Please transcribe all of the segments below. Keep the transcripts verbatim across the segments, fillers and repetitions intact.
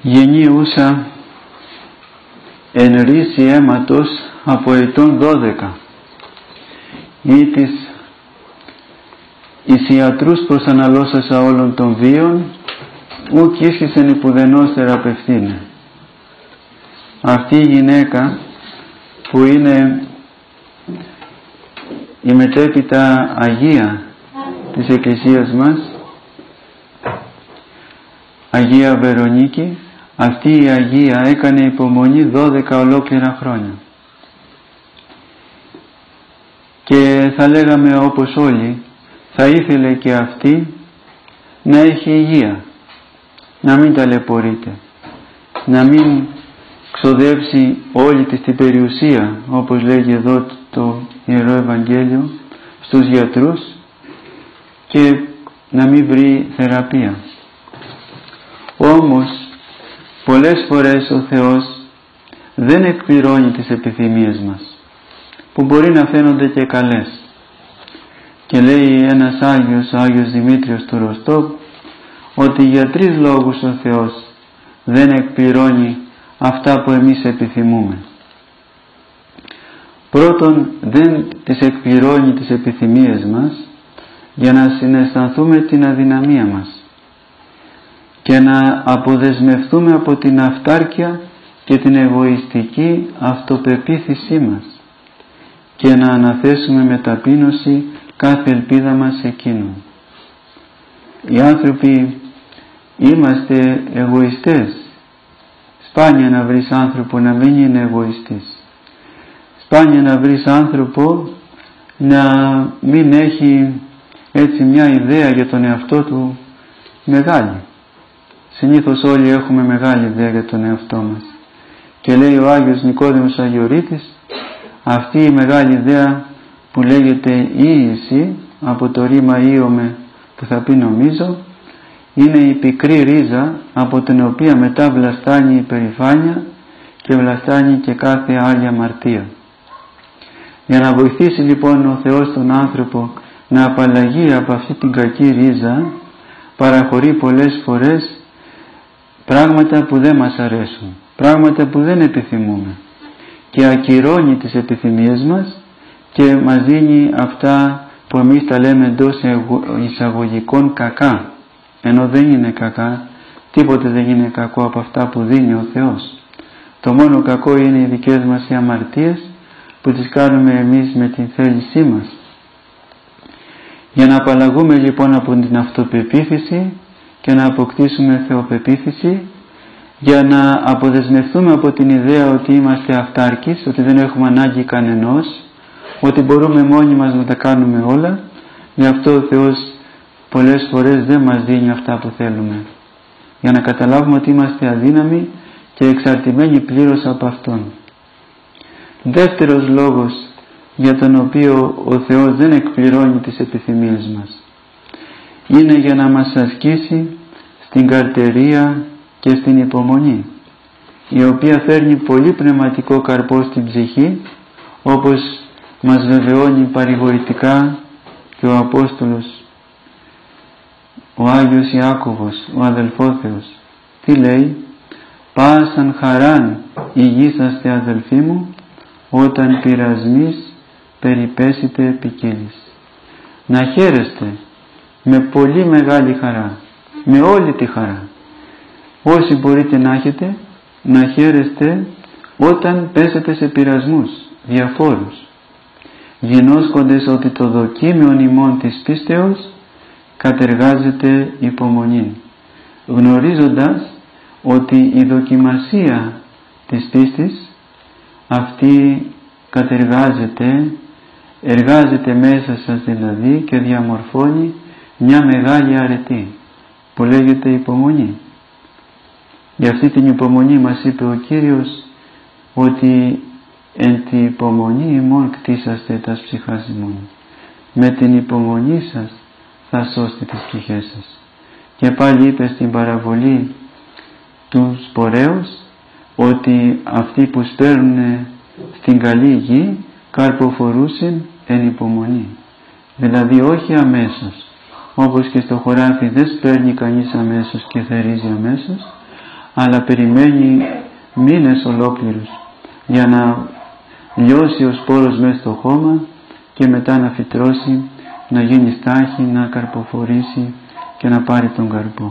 γεννιούσα εν ρίση αίματος από ετών δώδεκα ή της εις ιατρούς προσαναλώσασα όλων των βίων ουκ ίσχυσεν υπουδενός θεραπευθύνε. Αυτή η γυναίκα που είναι η μετέπειτα Αγία της Εκκλησίας μας, Αγία Βερονίκη, αυτή η Αγία έκανε υπομονή δώδεκα ολόκληρα χρόνια. Και θα λέγαμε όπως όλοι, θα ήθελε και αυτή να έχει υγεία, να μην ταλαιπωρείται, να μην ξοδέψει όλη της την περιουσία, όπως λέγει εδώ το Ιερό Ευαγγέλιο, στους γιατρούς και να μην βρει θεραπεία. Όμως πολλές φορές ο Θεός δεν εκπληρώνει τις επιθυμίες μας, που μπορεί να φαίνονται και καλές. Και λέει ένας Άγιος, ο Άγιος Δημήτριος του Ροστόβ, ότι για τρεις λόγους ο Θεός δεν εκπληρώνει αυτά που εμείς επιθυμούμε. Πρώτον, δεν τις εκπληρώνει τις επιθυμίες μας για να συναισθανθούμε την αδυναμία μας και να αποδεσμευτούμε από την αυτάρκεια και την εγωιστική αυτοπεποίθησή μας και να αναθέσουμε με ταπείνωση κάθε ελπίδα μας σε Εκείνον. Οι άνθρωποι είμαστε εγωιστές. Σπάνια να βρεις άνθρωπο να μην είναι εγωιστής. Σπάνια να βρεις άνθρωπο να μην έχει έτσι μια ιδέα για τον εαυτό του μεγάλη. Συνήθως όλοι έχουμε μεγάλη ιδέα για τον εαυτό μας. Και λέει ο Άγιος Νικόδημος Αγιορείτης, αυτή η μεγάλη ιδέα που λέγεται ίηση, από το ρήμα ίωμε που θα πει νομίζω, είναι η πικρή ρίζα από την οποία μετά βλαστάνει η περηφάνεια και βλαστάνει και κάθε άλλη αμαρτία. Για να βοηθήσει λοιπόν ο Θεός τον άνθρωπο να απαλλαγεί από αυτή την κακή ρίζα, παραχωρεί πολλές φορές πράγματα που δεν μας αρέσουν, πράγματα που δεν επιθυμούμε, και ακυρώνει τις επιθυμίες μας και μας δίνει αυτά που εμείς τα λέμε εντός εισαγωγικών κακά, ενώ δεν είναι κακά, τίποτε δεν είναι κακό από αυτά που δίνει ο Θεός. Το μόνο κακό είναι οι δικές μας οι αμαρτίες που τις κάνουμε εμείς με την θέλησή μας. Για να απαλλαγούμε λοιπόν από την αυτοπεποίθηση και να αποκτήσουμε θεοπεποίθηση, για να αποδεσμευτούμε από την ιδέα ότι είμαστε αυτάρκεις, ότι δεν έχουμε ανάγκη κανενός, ότι μπορούμε μόνοι μας να τα κάνουμε όλα, γι' αυτό ο Θεός πολλές φορές δεν μας δίνει αυτά που θέλουμε, για να καταλάβουμε ότι είμαστε αδύναμοι και εξαρτημένοι πλήρως από Αυτόν. Δεύτερος λόγος για τον οποίο ο Θεός δεν εκπληρώνει τις επιθυμίες μας είναι για να μας ασκήσει στην καρτερία και στην υπομονή, η οποία φέρνει πολύ πνευματικό καρπό στην ψυχή, όπως μας βεβαιώνει παρηγορητικά και ο Απόστολος, ο Άγιος Ιάκωβος, ο αδελφόθεος. Τι λέει? «Πάσαν χαράν ηγήσαστε αδελφοί μου, όταν πειρασμείς περιπέσετε ποικίλης». Να χαίρεστε με πολύ μεγάλη χαρά, με όλη τη χαρά. Όσοι μπορείτε να έχετε, να χαίρεστε όταν πέσετε σε πειρασμούς διαφόρους, γινώσκοντες ότι το δοκίμιον ημών της πίστεως κατεργάζεται υπομονή, γνωρίζοντας ότι η δοκιμασία της πίστης αυτή κατεργάζεται, εργάζεται μέσα σας δηλαδή και διαμορφώνει μια μεγάλη αρετή που λέγεται υπομονή. Για αυτή την υπομονή μας είπε ο Κύριος ότι εν τη υπομονή ημών κτίσαστε τας ψυχάς ημών. Με την υπομονή σας θα σώσετε τις ψυχές σας. Και πάλι είπε στην παραβολή του σπορέως ότι αυτοί που σπέρνουν στην καλή γη καρποφορούσιν εν υπομονή. Δηλαδή όχι αμέσως, όπως και στο χωράφι δεν σπέρνει κανείς αμέσως και θερίζει αμέσως, αλλά περιμένει μήνες ολόκληρους για να λιώσει ο σπόρος μέσα στο χώμα και μετά να φυτρώσει, να γίνει στάχη, να καρποφορήσει και να πάρει τον καρπό.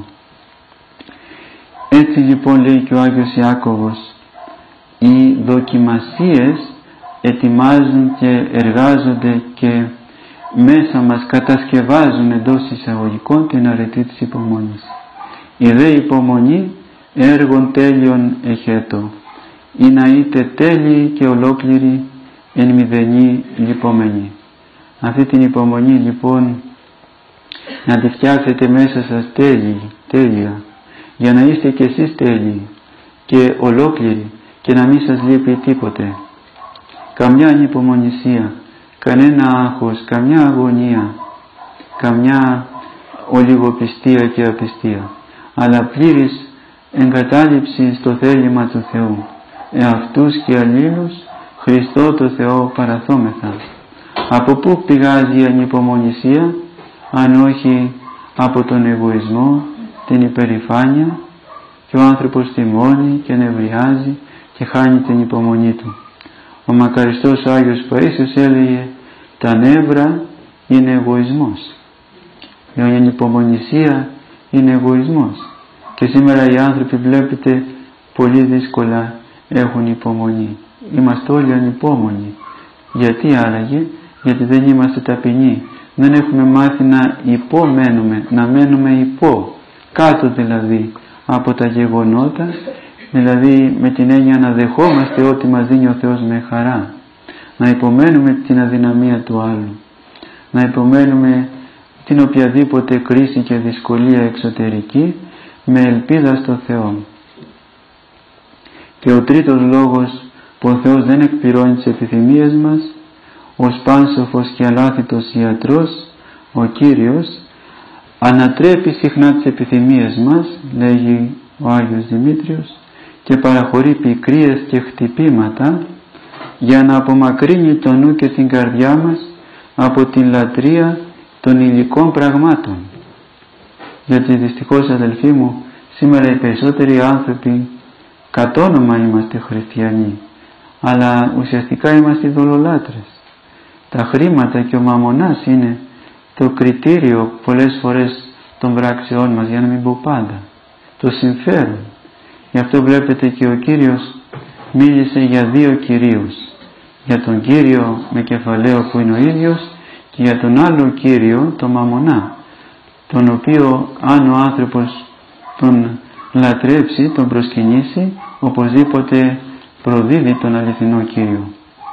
Έτσι λοιπόν λέει και ο Άγιος Ιάκωβος, οι δοκιμασίες ετοιμάζουν και εργάζονται και μέσα μας κατασκευάζουν εντός εισαγωγικών την αρετή της υπομονής. Η δε υπομονή έργον τέλειον εχέτω, ή να είτε τέλειοι και ολόκληροι εν μηδενή λιπομενή. Αυτή την υπομονή λοιπόν να τη φτιάξετε μέσα σας τέλειοι, τέλεια, για να είστε και εσείς τέλειοι και ολόκληροι και να μην σας λείπει τίποτε. Καμιά ανυπομονησία, κανένα άγχος, καμιά αγωνία, καμιά ολιγοπιστία και απιστία, αλλά πλήρης εγκατάλειψη στο θέλημα του Θεού, εαυτούς και αλλήλους Χριστό το Θεό παραθόμεθα. Από πού πηγάζει η ανυπομονησία, αν όχι από τον εγωισμό, την υπερηφάνεια, και ο άνθρωπος θυμώνει και νευριάζει και χάνει την υπομονή του. Ο μακαριστός ο Άγιος Παΐσιος έλεγε, τα νεύρα είναι εγωισμός. Η ανυπομονησία είναι εγωισμός. Και σήμερα οι άνθρωποι βλέπετε πολύ δύσκολα έχουν υπομονή. Είμαστε όλοι ανυπόμονοι. Γιατί άραγε? Γιατί δεν είμαστε ταπεινοί. Δεν έχουμε μάθει να υπομένουμε, να μένουμε υπό, κάτω δηλαδή από τα γεγονότα, δηλαδή με την έννοια να δεχόμαστε ό,τι μας δίνει ο Θεός με χαρά, να υπομένουμε την αδυναμία του άλλου, να υπομένουμε την οποιαδήποτε κρίση και δυσκολία εξωτερική με ελπίδα στο Θεό. Και ο τρίτος λόγος που ο Θεός δεν εκπληρώνει τις επιθυμίες μας, ως πάνσοφος και αλάθητος ιατρός, ο Κύριος ανατρέπει συχνά τις επιθυμίες μας, λέγει ο Άγιος Δημήτριος, και παραχωρεί πικρίες και χτυπήματα για να απομακρύνει το νου και την καρδιά μας από την λατρεία των υλικών πραγμάτων. Γιατί δυστυχώς, αδελφοί μου, σήμερα οι περισσότεροι άνθρωποι κατ' όνομα είμαστε χριστιανοί, αλλά ουσιαστικά είμαστε ειδωλολάτρες. Τα χρήματα και ο μαμωνάς είναι το κριτήριο πολλές φορές των πράξεών μας, για να μην πω πάντα, το συμφέρον. Γι' αυτό βλέπετε και ο Κύριος μίλησε για δύο κυρίους, για τον Κύριο με κεφαλαίο που είναι ο ίδιος και για τον άλλο Κύριο, τον μαμωνά, τον οποίο αν ο άνθρωπος τον λατρέψει, τον προσκυνήσει, οπωσδήποτε προδίδει τον αληθινό Κύριο.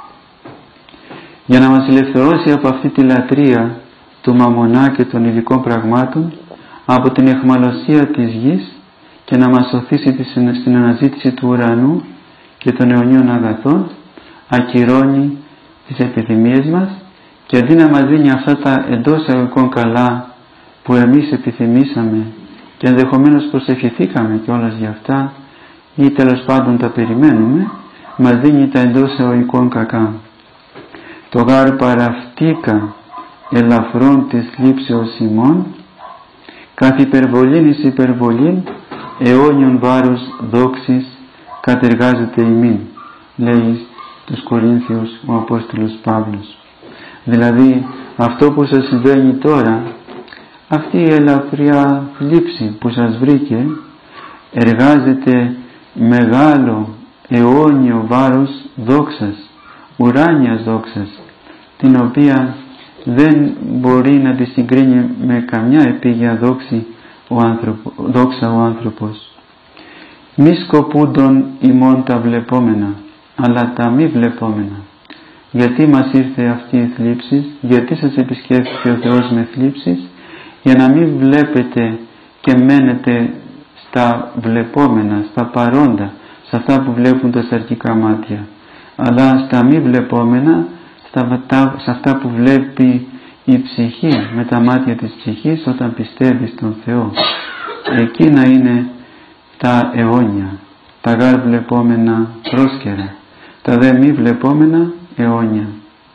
Για να μας ελευθερώσει από αυτή τη λατρεία του μαμωνά και των υλικών πραγμάτων, από την αιχμαλωσία της γης, και να μας οθήσει στην αναζήτηση του ουρανού και των αιωνίων αγαθών, ακυρώνει τις επιθυμίες μας και αντί να μας δίνει αυτά τα εντός εικόν καλά που εμείς επιθυμήσαμε και ενδεχομένως προσευχηθήκαμε κιόλας για αυτά ή τέλος πάντων τα περιμένουμε, μας δίνει τα εντός εικόν κακά. Το γάρ παραυτίκα ελαφρών της λήψεως ημών, καθ' υπερβολήν εις υπερβολήν αιώνιον βάρος δόξης κατεργάζεται ημίν, λέει τους Κορίνθιους ο Απόστολος Παύλος. Δηλαδή αυτό που σας συμβαίνει τώρα, αυτή η ελαφριά θλίψη που σας βρήκε, εργάζεται μεγάλο αιώνιο βάρος δόξας, ουράνιας δόξας, την οποία δεν μπορεί να τη συγκρίνει με καμιά επίγεια δόξη ο άνθρωπο, δόξα ο άνθρωπος. Μη σκοπούντον ημών τα βλεπόμενα, αλλά τα μη βλεπόμενα. Γιατί μας ήρθε αυτή η θλίψη, γιατί σας επισκέφθηκε ο Θεός με θλίψεις, για να μην βλέπετε και μένετε στα βλεπόμενα, στα παρόντα, σε αυτά που βλέπουν τα σαρκικά μάτια, αλλά στα μη βλεπόμενα, στα, σε αυτά που βλέπει η ψυχή με τα μάτια της ψυχής όταν πιστεύει στον Θεό. Εκείνα είναι τα αιώνια, τα γάρ βλεπόμενα πρόσκαιρα, τα δε μη βλεπόμενα αιώνια.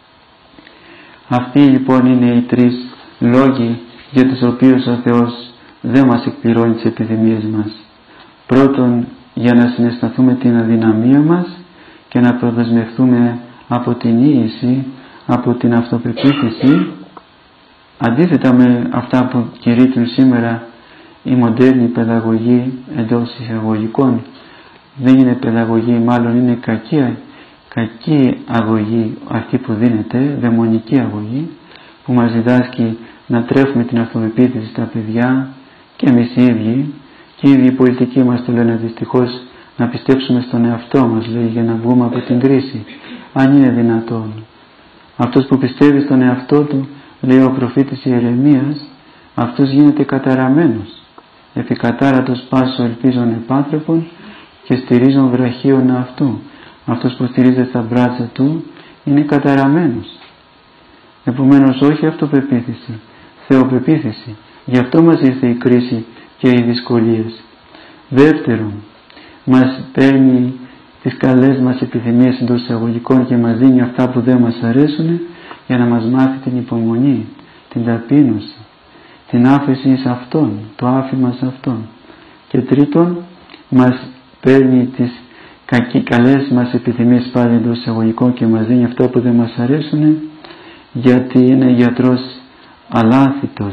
Αυτοί λοιπόν είναι οι τρεις λόγοι για τους οποίους ο Θεός δεν μας εκπληρώνει τις επιθυμίες μας. Πρώτον, για να συναισθανθούμε την αδυναμία μας και να προδεσμευτούμε από την ίηση, από την αυτοπεποίθηση, αντίθετα με αυτά που κηρύττουν σήμερα η μοντέρνη παιδαγωγή εντός εισαγωγικών. Δεν είναι παιδαγωγή, μάλλον είναι κακή, κακή αγωγή αυτή που δίνεται, δαιμονική αγωγή, που μας διδάσκει να τρέφουμε την αυτοπεποίθηση στα παιδιά και εμείς οι ίδιοι, και οι ίδιοι πολιτικοί μας το λένε δυστυχώς, να πιστέψουμε στον εαυτό μας, λέει, για να βγούμε από την κρίση, αν είναι δυνατόν. Αυτός που πιστεύει στον εαυτό του, λέει ο προφήτης Ιερεμίας, αυτός γίνεται καταραμένος. Επικατάρατος πάσο ελπίζων επάτρεπων και στηρίζων βραχίων αυτού. Αυτός που στηρίζεται στα μπράτσα του είναι καταραμένος. Επομένως όχι αυτοπεποίθηση, θεοπεποίθηση. Γι' αυτό μας ήρθε η κρίση και οι δυσκολίες. Δεύτερον, μας παίρνει τις καλές μας επιθυμίες εντός εισαγωγικών και μας δίνει αυτά που δεν μας αρέσουν για να μας μάθει την υπομονή, την ταπείνωση, την άφεση σε Αυτόν, το άφημα σε Αυτόν. Και τρίτον, μας παίρνει τις κακοί, καλές μας επιθυμίες πάλι εντός εισαγωγικών και μας δίνει αυτά που δεν μας αρέσουν, γιατί είναι γιατρός αλάθητος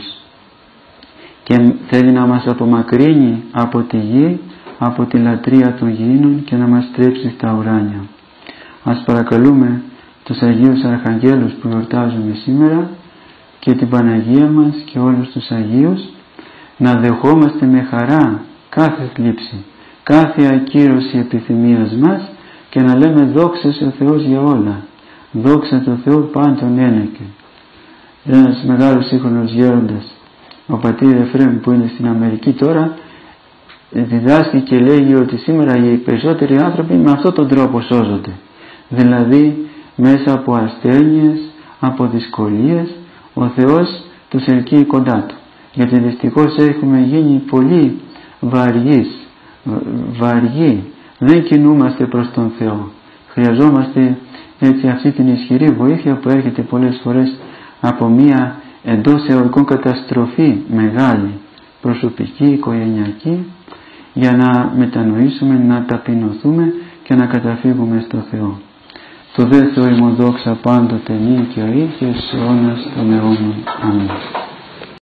και θέλει να μας απομακρύνει από τη γη, από τη λατρεία των γηίνων και να μας στρέψει στα ουράνια. Ας παρακαλούμε τους Αγίους Αρχαγγέλους που γιορτάζουμε σήμερα και την Παναγία μας και όλους τους Αγίους να δεχόμαστε με χαρά κάθε θλίψη, κάθε ακύρωση επιθυμίας μας και να λέμε δόξα σε ο Θεός για όλα. Δόξα τω Θεώ πάντων ένεκε. Ένας μεγάλος σύγχρονος γέροντας, ο πατήρ Εφραίμ που είναι στην Αμερική τώρα, διδάσκει και λέγει ότι σήμερα οι περισσότεροι άνθρωποι με αυτόν τον τρόπο σώζονται. Δηλαδή μέσα από ασθένειες, από δυσκολίες, ο Θεός τους ελκύει κοντά Του. Γιατί δυστυχώς έχουμε γίνει πολύ βαριείς, βαριοί. Δεν κινούμαστε προς τον Θεό. Χρειαζόμαστε έτσι αυτή την ισχυρή βοήθεια που έρχεται πολλές φορές από μία εντός εορικών καταστροφή μεγάλη, προσωπική, οικογενειακή, για να μετανοήσουμε, να ταπεινωθούμε και να καταφύγουμε στο Θεό. Το δε Θεό ημών δόξα πάντοτε νυν και αεί και εις αιώνας των αιώνων. Αμήν.